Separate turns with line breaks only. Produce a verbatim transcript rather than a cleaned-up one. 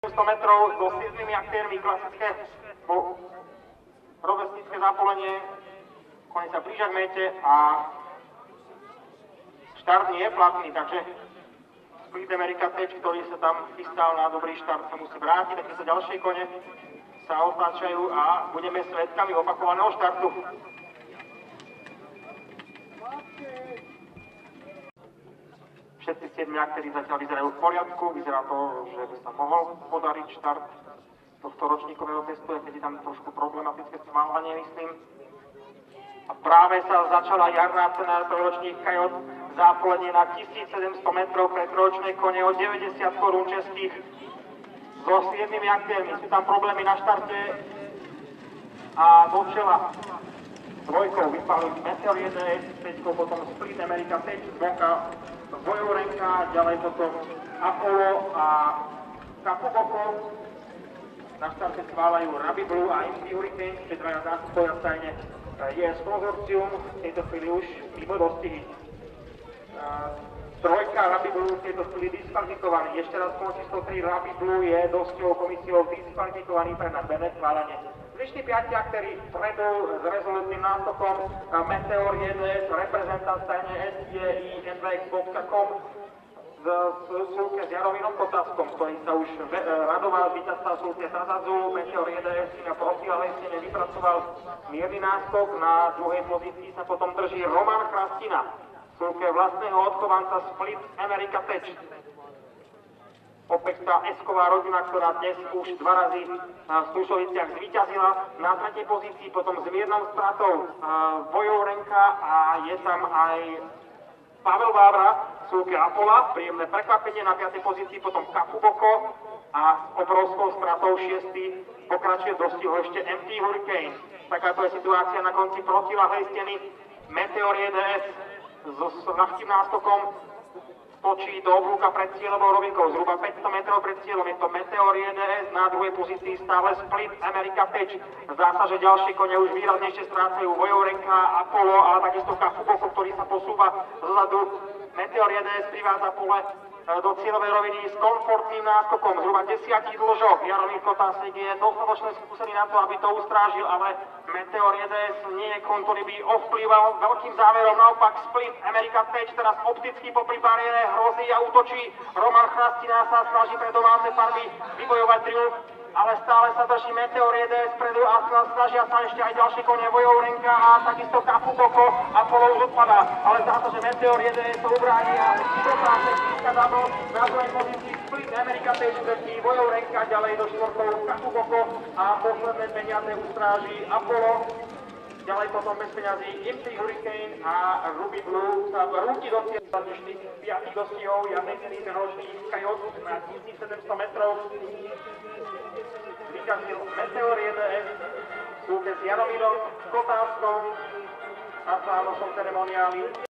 tisícsedemsto metrov so siedmimi aktérmi, klasické rovesnické zápolenie. Koň sa blížia k mete a štart nie je platný, takže Split America Tech, ktorý sa tam chystal na dobrý štart, sa musí vrátiť, takže sa ďalšie kone sa otáčajú a budeme svedkami opakovaného štartu. Všetci siedmi aktéri zatiaľ vyzerajú v poriadku, vyzerá to, že by sa mohol podariť štart tohto ročníkového testu, keď je tam trošku problematické schváľovanie, myslím. A práve sa začala jarná cena trojročných kajot, zápolenie na tisícsedemsto metrov pre trojročné kone o deväťdesiat korún českých so siedmimi aktérmi. Sú tam problémy na štarte a do čela dvojkou vypálili Meteor jeden es, päťkou potom Split America Tech, dvojka Vojorenka, ďalej potom Apollo a Kapuboko. Na štarte schváľajú Rabi Blue a em té Hurricane, čiže dvaja zástupcovia v tajne je z konzorcium, v tejto chvíli už mimo dostihy. Trojka Rabi Blue v tejto chvíli diskvalifikovaný. Ešte raz kolo číslo tri Rabi Blue je dosťou komisiou diskvalifikovaný pre nadmerné schváľanie. Zvyšní piati aktéri vpredu s rezolutným náskokom Meteor jeden es, reprezentant tajne es té í en vé ex bodka com v súlke s Jaromírom Kotáskom, ktorý sa už radoval z víťazstva v súlke Sazadzu. Meteor jeden es si na protiľavej stene vypracoval mierny náskok, na druhej pozícii sa potom drží Roman Chrastina v súlke vlastného odchovanca Split America Tech. Opäť tá esková rodina, ktorá dnes už dva razy v Stúšoviciach zvíťazila. Na tretej pozícii potom s miernou stratou Vojorenka a je tam aj Pavel Vávra v súlke Apolla. Príjemné prekvapenie. Na piatej pozícii potom Kapuboko a s obrovskou stratou šiestý pokračuje dostihu ešte em té Hurricane. Takáto je situácia na konci protiľahlej steny. Meteor jeden es so ľahkým náskokom točí do oblúka pred cieľovou rovinkou, zhruba päťsto metrov pred cieľom. Je to Meteor jeden es, na druhej pozícii stále Split America Tech. Zdá sa, že ďalšie kone už výraznejšie strácajú Vojorenka, Apollo, ale takisto Kapuboko, ktorý sa posúva zozadu. Meteor jeden es privádza pole do cieľovej roviny s komfortným náskokom, zhruba desiatich dĺžok. Jaromír Kotásek je dostatočne skúsený na to, aby to ustrážil, ale Meteor jeden es nie je kon, ktorý by ovplyval veľkým záverom. Naopak Split America Tech teraz opticky popri bariére hrozí a útočí. Roman Chrastina sa snaží pre domáce farby vybojovať triumf, ale stále sa drží Meteor jeden es predu a snažia sa ešte aj ďalšie kone Vojorenka a takisto Kapuboko. Apollo už odpadá, ale zdá sa, že Meteor jeden es to ubráni a dokáže získať zábor. Na druhej pozícii Split America Tech drží Vojorenka, ďalej do štvorkou Kapuboko a posledné peniaze ustráži Apollo. Ďalej potom bez peňazí em té Hurricane a Ruby Blue sa rúti do cieľa dnešných piatich dostihov jarnej ceny ročných kajot na tisícsedemsto metrov. Vyťazil Meteor jeden es v súlke s Jaromírom Kotáskom a s Ánosom ceremoniály.